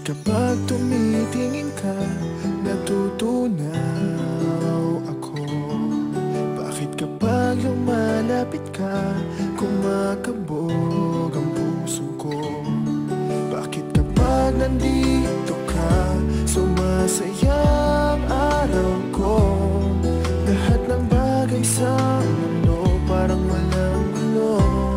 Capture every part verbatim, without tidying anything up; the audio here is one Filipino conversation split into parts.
kapag tumitingin ka, natutunaw ako? Bakit kapag lumalapit ka, kumakabog ang puso ko? Bakit kapag nandito ka, sumasaya ang araw ko? Lahat ng bagay sa mundo parang walang gulo.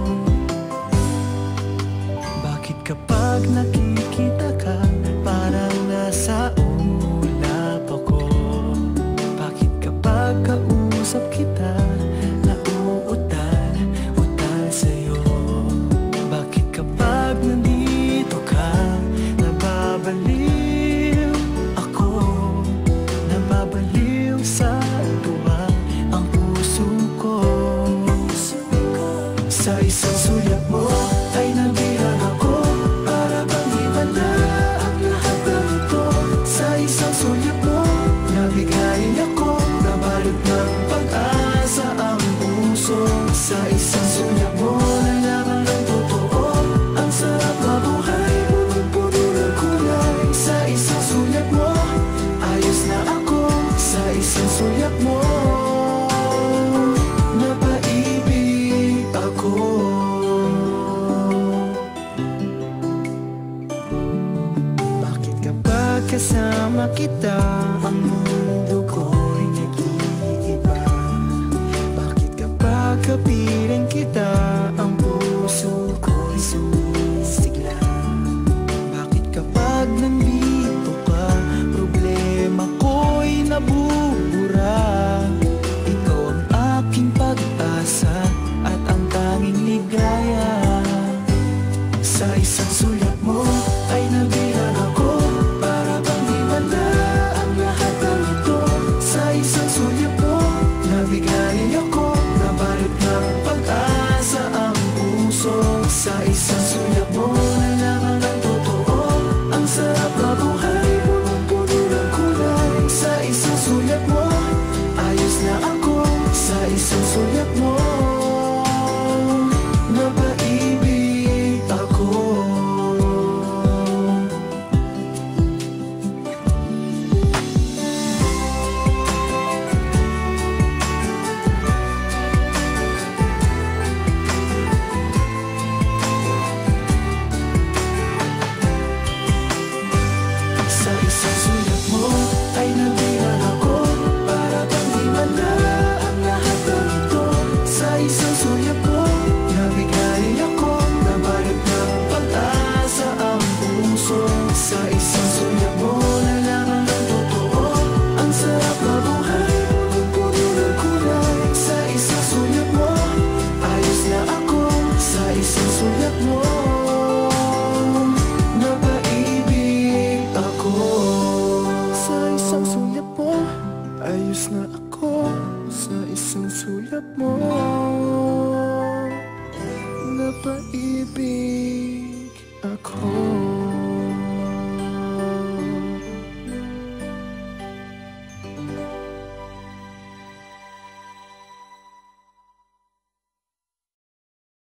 Bakit kapag nakikita ka, parang nasa ulap ako? Bakit kapag kausap kita, nauutal, utal sa'yo? Bakit kapag nandito ka, nababaliw ako? Nababaliw sa tuwa ang puso ko. Sa isang sulyap mo ay nabihag ako, para bang iba na ang lahat ng ito. Sa isang sulyap mo, nabigayin ako, nabalot ng pag-asa ang puso. Sa isang sulyap mo, nalaman ng totoo, ang sarap mabuhay, punong-puno ng kulay. Sa isang sulyap mo, ayos na ako. Sa isang sulyap mo, napaibig ako. Bakit kapag kasama kita, ang mundo ko'y nag-iiba? Bakit kapag kapiling kita, ang puso ko'y sumisigla? Bakit kapag nandito ka, problema ko'y nabubura? Ikaw ang aking pag-asa at ang tanging ligaya. Sa isang sulyap mo ay nabihag ako, para bang iba na ang lahat ng ito. Sa isang sulyap mo, nabigayin ako, nabalot ng pag-asa ang puso. Sa isang sulyap mo, nalaman ng totoo, ang sarap mabuhay, punong-puno ng kulay. Sa isang sulyap mo, ayos na ako. Sa isang sulyap mo, napaibig ako. Sa isang sulyap mo ay nabihag ako, para bang iba na ang lahat ng ito. Sa isang sulyap mo, nabigayin ako, nabalot ng pag-asa ang puso. Sa isang sulyap mo, nalaman ng totoo, ang sarap mabuhay, punong-puno ng kulay. Sa isang sulyap mo, ayos na ako. Sa isang sulyap mo, napaibig ako. Sa isang sulyap mo, ayos na ako. Sa isang sulyap mo, napaibig ako.